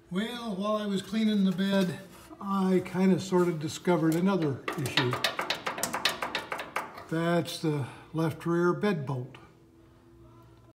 Well, while I was cleaning the bed, I kind of sort of discovered another issue. That's the left rear bed bolt.